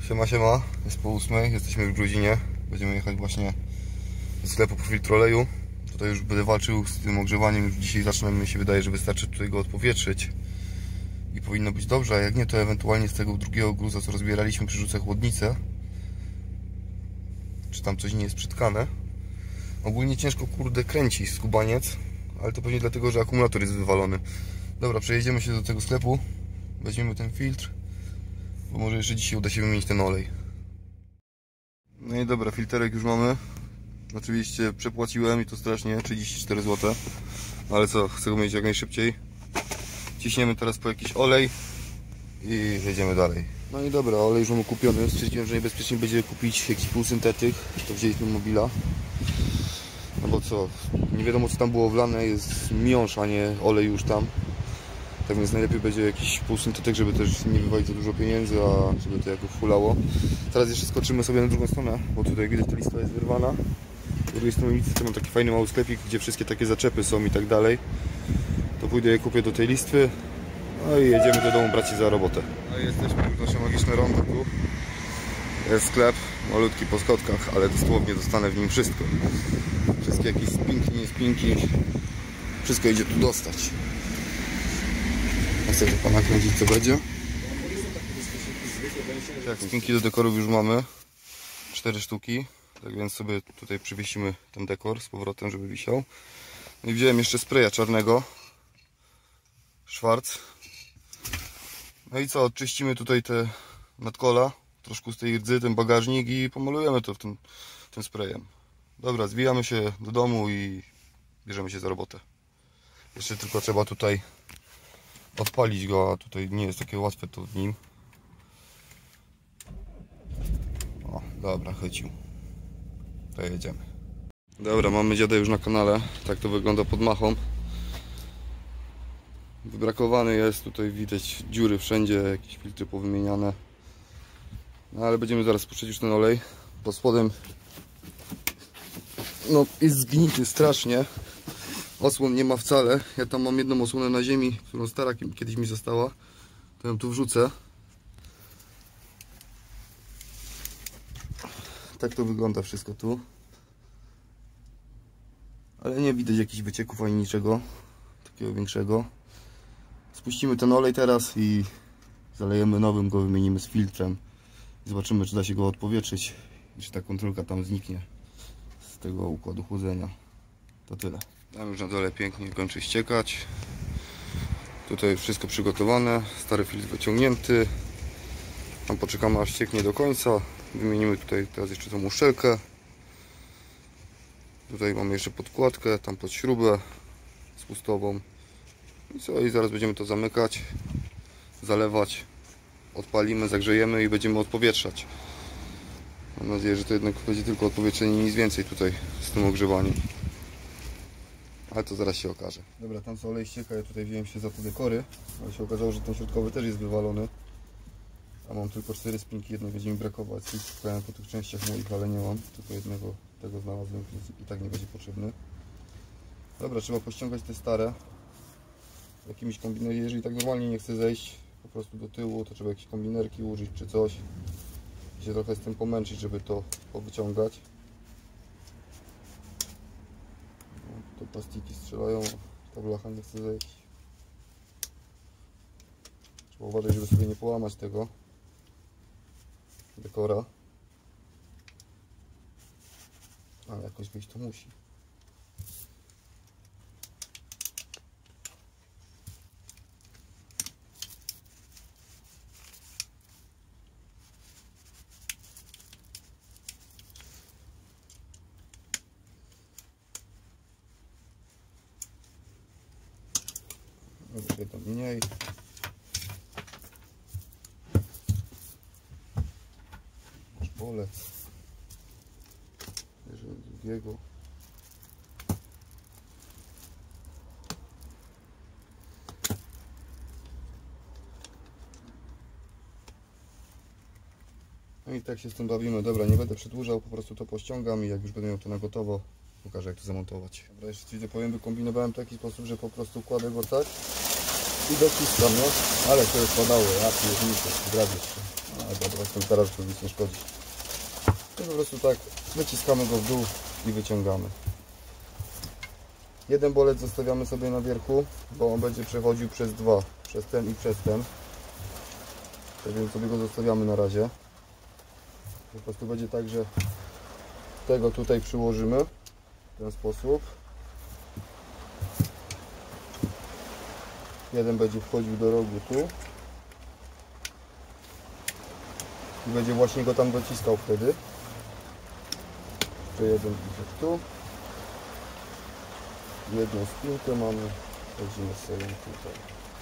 Siema, siema, jest po 8, jesteśmy w Grudzinie. Będziemy jechać właśnie do sklepu po filtr oleju. Tutaj już będę walczył z tym ogrzewaniem. Już dzisiaj zacznę, mi się wydaje, że wystarczy tutaj go odpowietrzyć i powinno być dobrze, a jak nie, to ewentualnie z tego drugiego gruza, co rozbieraliśmy, przerzucę chłodnicę. Czy tam coś nie jest przytkane. Ogólnie ciężko, kurde, kręci skubaniec, ale to pewnie dlatego, że akumulator jest wywalony. Dobra, przejedziemy się do tego sklepu, weźmiemy ten filtr, bo może jeszcze dzisiaj uda się wymienić ten olej. No i dobra, filterek już mamy. Oczywiście przepłaciłem i to strasznie, 34 zł. Ale co, chcę go mieć jak najszybciej. Ciśniemy teraz po jakiś olej i jedziemy dalej. No i dobra, olej już mamy kupiony. Stwierdziłem, że najbezpieczniej będzie kupić jakiś półsyntetyk. To wzięliśmy Mobila. No bo co, nie wiadomo co tam było wlane, jest miąższ, a nie olej już tam. Tak więc najlepiej będzie jakiś półsyntetyk, żeby też nie wywalić za dużo pieniędzy, a żeby to jakoś fulało. Teraz jeszcze skoczymy sobie na drugą stronę, bo tutaj widać, ta lista jest wyrwana. Z drugiej strony listy mam taki fajny mały sklepik, gdzie wszystkie takie zaczepy są i tak dalej. To pójdę je kupię do tej listwy. No i jedziemy do domu brać się za robotę. No i jesteśmy już w nasze magiczne rondo tu. Jest sklep, malutki po schodkach, ale dosłownie dostanę w nim wszystko. Wszystkie jakieś spinki, nie spinki. Wszystko idzie tu dostać. Ja chcę to pana kręcić, co będzie. Tak, spinki do dekorów już mamy. 4 sztuki. Tak więc sobie tutaj przywiesimy ten dekor z powrotem, żeby wisiał. No i wziąłem jeszcze spraya czarnego. Schwarz. No i co, odczyścimy tutaj te nadkola. Troszkę z tej rdzy, ten bagażnik i pomalujemy to tym sprayem. Dobra, zwijamy się do domu i bierzemy się za robotę. Jeszcze tylko trzeba tutaj odpalić go, a tutaj nie jest takie łatwe to w nim. O, dobra, chycił. To jedziemy. Dobra, mamy dziada już na kanale. Tak to wygląda pod machą. Wybrakowany jest, tutaj widać dziury wszędzie, jakieś filtry powymieniane. No ale będziemy zaraz spuszczać już ten olej. Pod spodem no jest zgnity strasznie. Osłon nie ma wcale. Ja tam mam jedną osłonę na ziemi, którą stara kiedyś mi została. To ją tu wrzucę. Tak to wygląda wszystko tu. Ale nie widać jakichś wycieków ani niczego takiego większego. Spuścimy ten olej teraz i zalejemy nowym, go wymienimy z filtrem. Zobaczymy, czy da się go odpowietrzyć i czy ta kontrolka tam zniknie z tego układu chłodzenia. To tyle. Tam już na dole pięknie kończy ściekać. Tutaj wszystko przygotowane. Stary filtr wyciągnięty. Tam poczekamy, aż ścieknie do końca. Wymienimy tutaj teraz jeszcze tą uszczelkę. Tutaj mamy jeszcze podkładkę, tam pod śrubę spustową. I co? I zaraz będziemy to zamykać, zalewać, odpalimy, zagrzejemy i będziemy odpowietrzać. Mam nadzieję, że to jednak będzie tylko odpowietrzenie, nic więcej tutaj z tym ogrzewaniem. Ale to zaraz się okaże. Dobra, tam co olej ścieka, ja tutaj wziąłem się za te dekory, ale się okazało, że ten środkowy też jest wywalony. A mam tylko 4 spinki, jednej będzie mi brakować. Szukałem po tych częściach moich, ale nie mam. Tylko jednego tego znalazłem, więc i tak nie będzie potrzebny. Dobra, trzeba pościągać te stare. Jakimiś kombinerami, jeżeli tak normalnie nie chce zejść po prostu do tyłu, to trzeba jakieś kombinerki użyć czy coś. I się trochę z tym pomęczyć, żeby to powyciągać. No, to plastiki strzelają, ta blacha nie chce zejść. Trzeba uważać, żeby sobie nie połamać tego dekora. Ale jakoś wyjść to musi. Jedno mniej. Szpolec. Bierzemy drugiego. No i tak się z tym bawimy. Dobra, nie będę przedłużał, po prostu to pościągam i jak już będę miał to na gotowo, pokażę, jak to zamontować. Dobra, jeszcze widzę, powiem, wykombinowałem w taki sposób, że po prostu kładę go tak i dociskam, no. Ale to jest padało, ja pierniczę, zdradzę się. A dobra, teraz to nic nie szkodzi. To po prostu tak wyciskamy go w dół i wyciągamy. Jeden bolec zostawiamy sobie na wierzchu, bo on będzie przechodził przez dwa, przez ten i przez ten. Tak więc sobie go zostawiamy na razie. Po prostu będzie tak, że tego tutaj przyłożymy w ten sposób. Jeden będzie wchodził do rogu tu i będzie właśnie go tam dociskał wtedy. Jeszcze jeden idzie tu. Jedną spinkę mamy, wchodzimy sobie tutaj.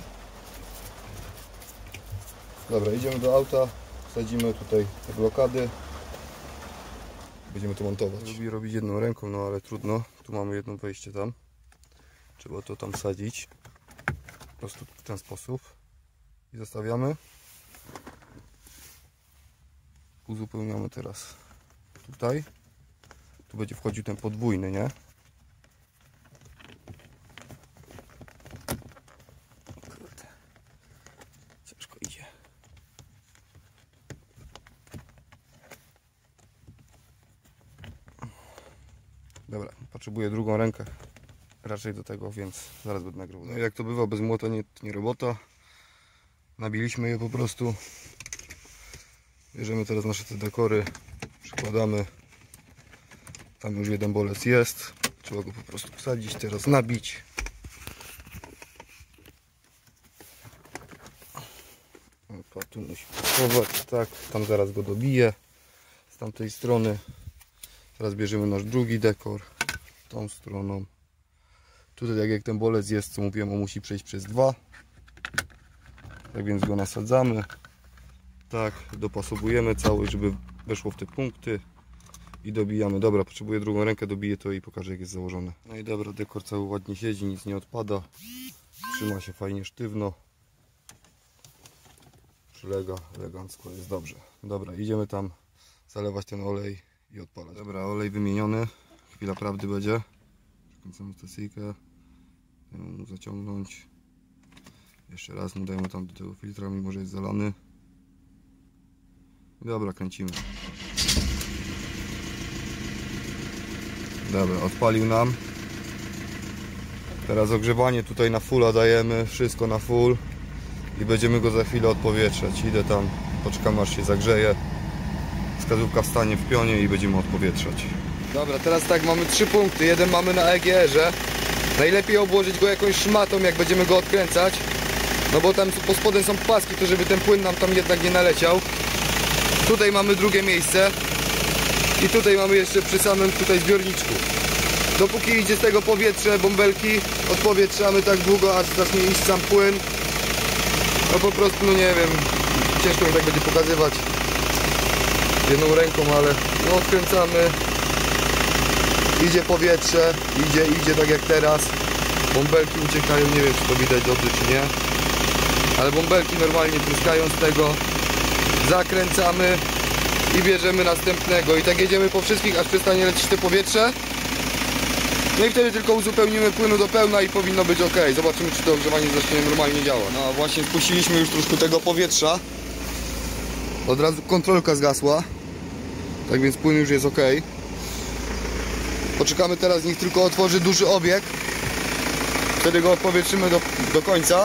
Dobra, idziemy do auta, wsadzimy tutaj te blokady. Będziemy to montować. Lubię robić jedną ręką, no ale trudno. Tu mamy jedno wejście tam. Trzeba to tam wsadzić. Po prostu w ten sposób. I zostawiamy. Uzupełniamy teraz tutaj. Tu będzie wchodził ten podwójny, nie? Kurde. Ciężko idzie. Dobra, potrzebuję drugą rękę raczej do tego, więc zaraz będę nagrywał. No jak to bywa, bez młota nie robota. Nabiliśmy je po prostu. Bierzemy teraz nasze te dekory, przykładamy. Tam już jeden bolec jest. Trzeba go po prostu wsadzić, teraz nabić. Opa, tu musi pasować, tak. Tam zaraz go dobiję z tamtej strony. Teraz bierzemy nasz drugi dekor tą stroną. Tutaj tak jak ten bolec jest, co mówiłem, on musi przejść przez dwa. Tak więc go nasadzamy. Tak, dopasowujemy cały, żeby weszło w te punkty. I dobijamy. Dobra, potrzebuję drugą rękę, dobiję to i pokażę, jak jest założone. No i dobra, dekor cały ładnie siedzi, nic nie odpada. Trzyma się fajnie sztywno. Przylega elegancko, jest dobrze. Dobra, idziemy tam zalewać ten olej i odpalać. Dobra, olej wymieniony. Chwila prawdy będzie. Przekręcamy stacyjkę. Dajemy mu zaciągnąć. Jeszcze raz mu dajemy tam do tego filtra, mimo że jest zalany. Dobra, kręcimy. Dobra, odpalił nam. Teraz ogrzewanie tutaj na fulla dajemy, wszystko na full. I będziemy go za chwilę odpowietrzać. Idę tam, poczekam aż się zagrzeje. Wskazówka wstanie w pionie i będziemy odpowietrzać. Dobra, teraz tak, mamy 3 punkty. Jeden mamy na EGR-ze. Najlepiej obłożyć go jakąś szmatą, jak będziemy go odkręcać. No bo tam pod spodem są paski, to żeby ten płyn nam tam jednak nie naleciał. Tutaj mamy drugie miejsce. I tutaj mamy jeszcze przy samym tutaj zbiorniczku. Dopóki idzie z tego powietrze, bąbelki, odpowietrzamy tak długo, aż zacznie iść sam płyn. No po prostu, no nie wiem, ciężko mi tak będzie pokazywać jedną ręką, ale no odkręcamy. Idzie powietrze, idzie tak jak teraz. Bąbelki uciekają, nie wiem czy to widać dobrze czy nie. Ale bąbelki normalnie tryskają z tego. Zakręcamy i bierzemy następnego. I tak jedziemy po wszystkich, aż przestanie lecieć to powietrze. No i wtedy tylko uzupełnimy płynu do pełna i powinno być ok. Zobaczymy, czy to ogrzewanie zacznie normalnie działać. No właśnie spuściliśmy już troszkę tego powietrza. Od razu kontrolka zgasła. Tak więc płyn już jest ok. Poczekamy teraz, niech tylko otworzy duży obieg. Wtedy go odpowietrzymy do końca.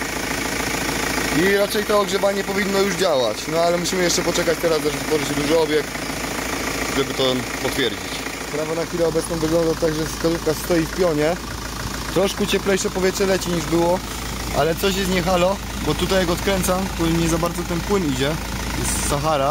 I raczej to ogrzewanie powinno już działać. No ale musimy jeszcze poczekać teraz, aż otworzy się duży obieg, żeby to potwierdzić. Sprawa na chwilę obecną wygląda tak, że wskazówka stoi w pionie. Troszkę cieplejsze powietrze leci niż było, ale coś jest nie halo, bo tutaj jak odkręcam, to nie za bardzo ten płyn idzie. Jest Sahara.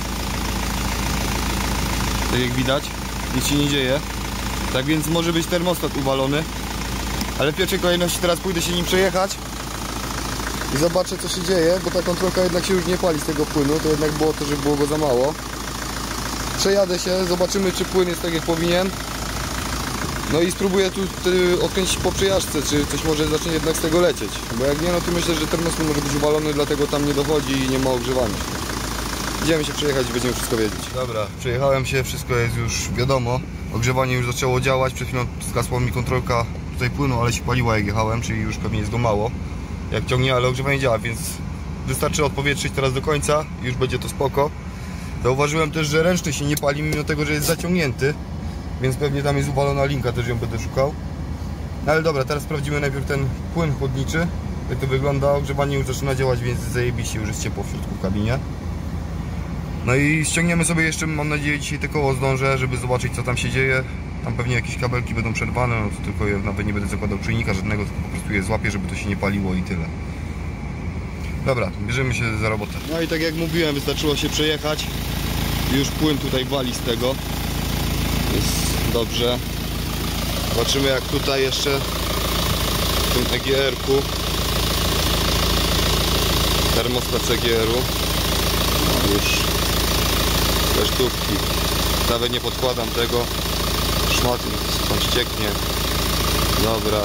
Tak jak widać, nic się nie dzieje. Tak więc może być termostat uwalony. Ale w pierwszej kolejności teraz pójdę się nim przejechać i zobaczę, co się dzieje, bo ta kontrolka jednak się już nie pali z tego płynu. To jednak było to, że było go za mało. Przejadę się, zobaczymy, czy płyn jest tak jak powinien. No i spróbuję tu odkręcić po przejażdżce, czy coś może zacznie jednak z tego lecieć. Bo jak nie, no to myślę, że termostat może być uwalony, dlatego tam nie dochodzi i nie ma ogrzewania. Idziemy się przejechać i będziemy wszystko wiedzieć. Dobra, przejechałem się, wszystko jest już wiadomo. Ogrzewanie już zaczęło działać, przed chwilą zgasła mi kontrolka tutaj płynu, ale się paliła jak jechałem, czyli już pewnie jest go mało. Jak ciągnie, ale ogrzewanie działa, więc wystarczy odpowietrzyć teraz do końca i już będzie to spoko. Zauważyłem też, że ręczny się nie pali mimo tego, że jest zaciągnięty, więc pewnie tam jest uwalona linka, też ją będę szukał. No ale dobra, teraz sprawdzimy najpierw ten płyn chłodniczy, jak to wygląda. Ogrzewanie już zaczyna działać, więc zajebiście, już jest ciepło w środku w kabinie. No i ściągniemy sobie jeszcze, mam nadzieję, dzisiaj te koło zdążę, żeby zobaczyć, co tam się dzieje. Tam pewnie jakieś kabelki będą przerwane, no to tylko ja nawet nie będę zakładał czujnika żadnego, tylko po prostu je złapię, żeby to się nie paliło i tyle. Dobra, bierzemy się za robotę. No i tak jak mówiłem, wystarczyło się przejechać. Już płyn tutaj wali z tego. Jest dobrze. Zobaczymy, jak tutaj jeszcze w tym EGR-ku. Termostat EGR-u. No już te sztuki. Nawet nie podkładam tego. Szmatnik tam ścieknie. Dobra.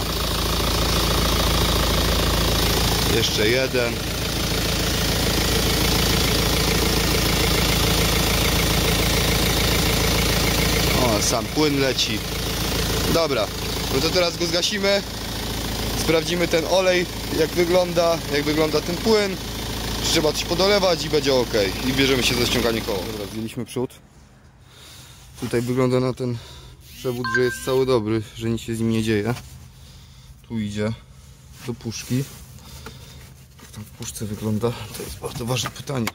Jeszcze jeden. O, sam płyn leci. Dobra, no to teraz go zgasimy. Sprawdzimy ten olej, jak wygląda ten płyn. Trzeba coś podolewać i będzie ok. I bierzemy się za ściąganie koła. Dobra, zdjęliśmy przód. Tutaj wygląda na ten przewód, że jest cały dobry, że nic się z nim nie dzieje. Tu idzie do puszki. Jak tam w puszce wygląda, to jest bardzo ważne pytanie.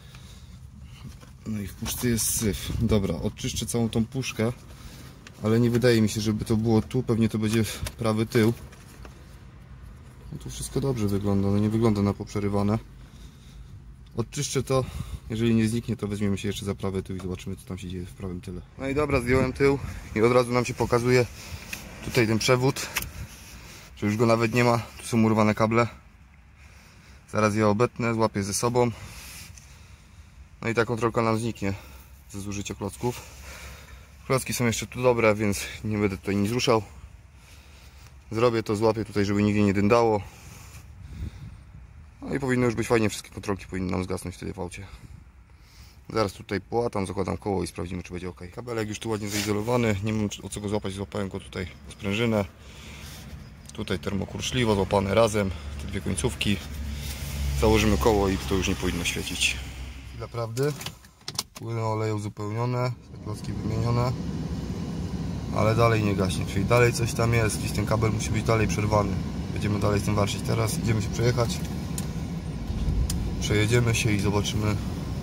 No i w puszce jest syf. Dobra, odczyszczę całą tą puszkę, ale nie wydaje mi się, żeby to było tu. Pewnie to będzie prawy tył. No tu wszystko dobrze wygląda, no nie wygląda na poprzerywane. Odczyszczę to, jeżeli nie zniknie, to weźmiemy się jeszcze za prawy tył i zobaczymy, co tam się dzieje w prawym tyle. No i dobra, zdjąłem tył i od razu nam się pokazuje tutaj ten przewód, że już go nawet nie ma. Tu są urwane kable. Zaraz je obetnę, złapię ze sobą. No i ta kontrolka nam zniknie ze zużycia klocków. Klocki są jeszcze tu dobre, więc nie będę tutaj nic ruszał. Zrobię to, złapię tutaj, żeby nigdzie nie dyndało. No i powinno już być fajnie, wszystkie kontrolki powinny nam zgasnąć wtedy w aucie. Zaraz tutaj połatam, zakładam koło i sprawdzimy, czy będzie ok. Kabelek już tu ładnie zaizolowany, nie wiem o co go złapać, złapałem go tutaj o sprężynę. Tutaj termokurczliwo złapane razem, te dwie końcówki. Założymy koło i to już nie powinno świecić. Chwila prawdy. Płyny oleju uzupełnione, te klocki wymienione. Ale dalej nie gaśnie, czyli dalej coś tam jest, gdzieś ten kabel musi być dalej przerwany. Będziemy dalej z tym walczyć. Teraz idziemy się przejechać. Przejedziemy się i zobaczymy,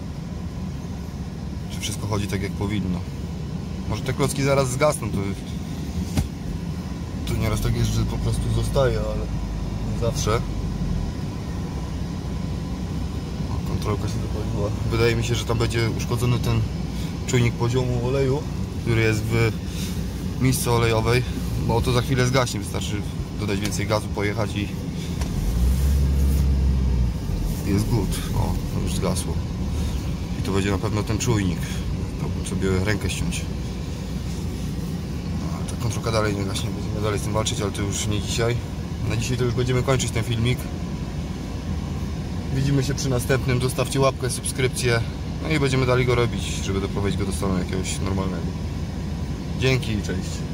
czy wszystko chodzi tak jak powinno. Może te klocki zaraz zgasną, to nieraz tak jest, że po prostu zostaje, ale nie zawsze. O, kontrolka się zapaliła. Wydaje mi się, że tam będzie uszkodzony ten czujnik poziomu oleju, który jest w misce olejowej, bo to za chwilę zgaśnie, wystarczy dodać więcej gazu, pojechać i jest good. O, to już zgasło. I to będzie na pewno ten czujnik. Chciałbym sobie rękę ściąć. No, ta kontrolka dalej nie gaśnie, będziemy dalej z tym walczyć, ale to już nie dzisiaj. Na dzisiaj to już będziemy kończyć ten filmik. Widzimy się przy następnym. Zostawcie łapkę, subskrypcję. No i będziemy dalej go robić, żeby doprowadzić go do stanu jakiegoś normalnego. Dzięki i cześć.